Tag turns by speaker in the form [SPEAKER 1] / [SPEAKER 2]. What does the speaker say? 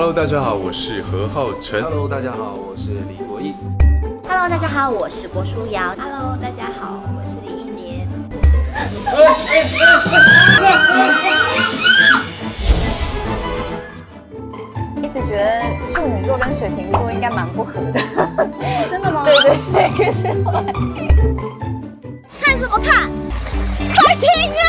[SPEAKER 1] Hello， 大家好，我是何浩晨。
[SPEAKER 2] Hello， 大家好，我是李国毅。
[SPEAKER 3] Hello， 大家好，我是郭书瑶。
[SPEAKER 4] Hello， 大家好，我是李一洁。
[SPEAKER 5] 一直觉得处女座跟水瓶座应该蛮不合的。
[SPEAKER 4] 真的吗？
[SPEAKER 5] 对对对，可是后来
[SPEAKER 3] 看什么看？快听啊！